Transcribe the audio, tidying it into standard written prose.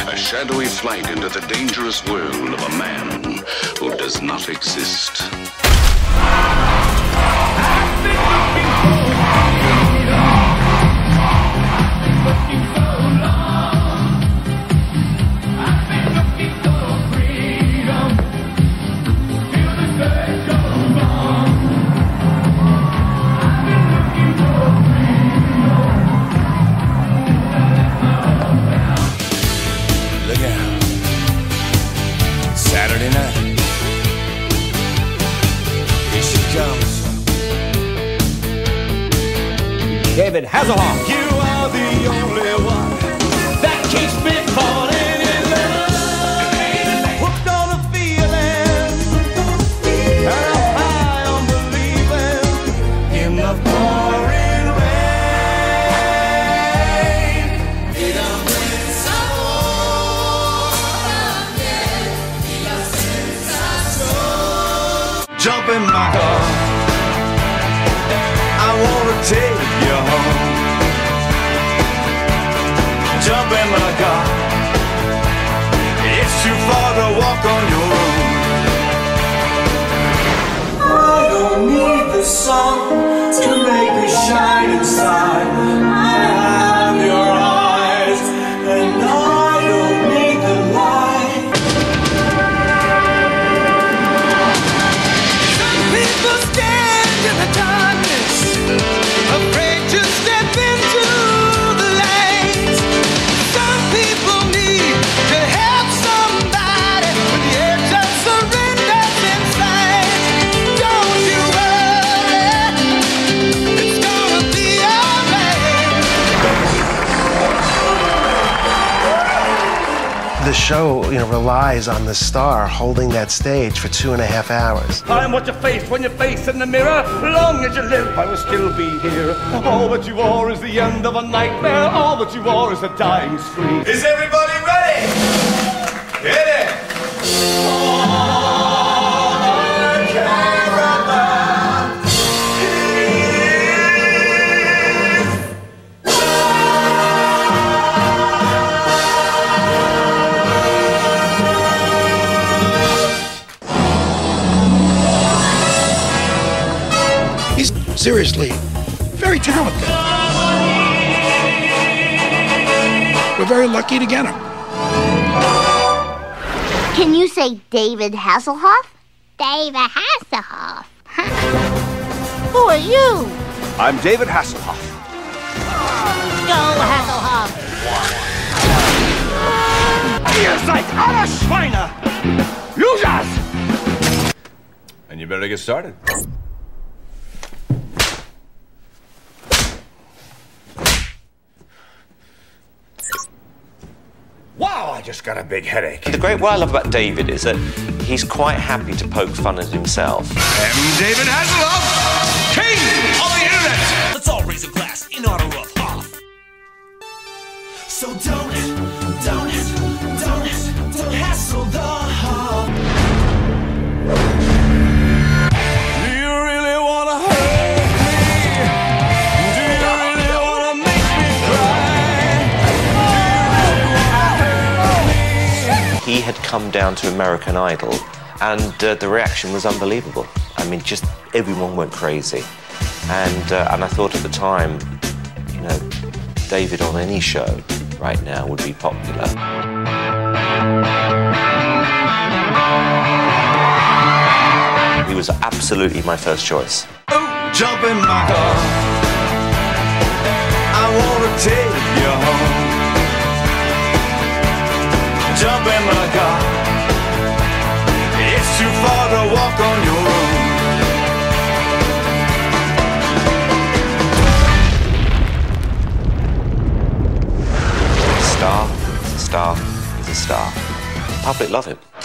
A shadowy flight into the dangerous world of a man who does not exist. Look out. Saturday night. Here she comes. David Hasselhoff. You are the only one that keeps me falling in love. Hooked on a feeling, and I'm high on believing in the pouring rain. Jump in my car, I wanna take you home. Jump in my car, it's too far to walk on your own. I don't need the sun to make me shine inside. I have your eyes, and I don't need the light. People stand in the darkness, afraid to step into the light. Some people need to help somebody when the edge of surrender's inside. Don't you worry, it's gonna be alright. The show, relies on the star holding that stage for 2.5 hours. I'm what you face when you face in the mirror. Long as you live, I will still be here. All that you are is the end of a nightmare. All that you are is a dying scream. Is everybody ready? Hit it! He's seriously very talented. We're very lucky to get him. Can you say David Hasselhoff? David Hasselhoff. Who are you? I'm David Hasselhoff. Go, Hasselhoff. Ihr seid alle Schweine! Losers! And you better get started. Wow, I just got a big headache. The great what I love about David is that he's quite happy to poke fun at himself. I'm David Hasselhoff, king of the internet! Let's all raise a glass in honor of Hoff. So don't hassle the Hoff. Do you really wanna hurt me? Do you really wanna make me cry? He had come down to American Idol, and the reaction was unbelievable. I mean, just everyone went crazy. And I thought at the time, David on any show right now would be popular. He was absolutely my first choice. Jump in my car, I wanna take you home. Jump in my car, it's too far to walk on your own. Star is a star. The public love him.